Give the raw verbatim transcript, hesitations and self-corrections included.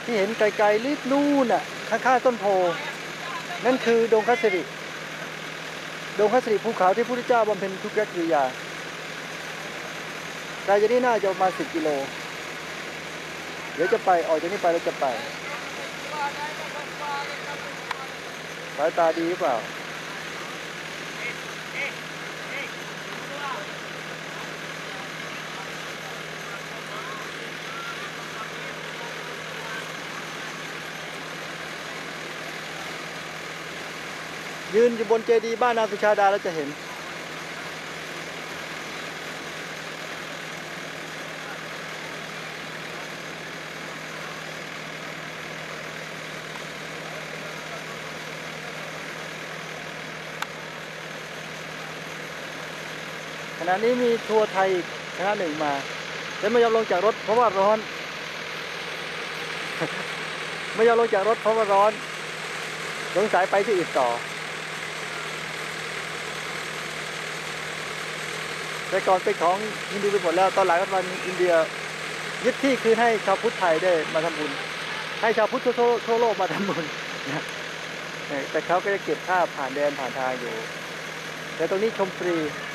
ที่เห็นไกลๆลิบนู่นน่ะข้างๆต้นโพนั่นคือดงคัสสิริดงคัสสิริภูเขาที่พระพุทธเจ้าบำเพ็ญทุกขกิริยาไกลจากนี้น่าจะประมาณสิบกิโลเดี๋ยวจะไปออกจากนี้ไปเราจะไปสายตาดีหรือเปล่ายืนอยู่บนเจดีย์บ้านนางสุชาดาแล้วจะเห็นขณะนี้มีทัวร์ไทยคณะหนึ่งมาแต่ไม่ยอมลงจากรถเพราะว่าร้อน ไม่ยอมลงจากรถเพราะว่าร้อนสงสัยไปที่อื่นต่อแต่ก่อนเป็นของฮินดูไปหมดแล้วตอนหลังรัฐบาลอินเดียยึดที่คืนให้ชาวพุทธไทยได้มาทำบุญให้ชาวพุทธทั่วทั่วโลกมาทำบุญแต่เขาก็จะเก็บค่าผ่านแดนผ่านทางอยู่แต่ตรงนี้ชมฟรี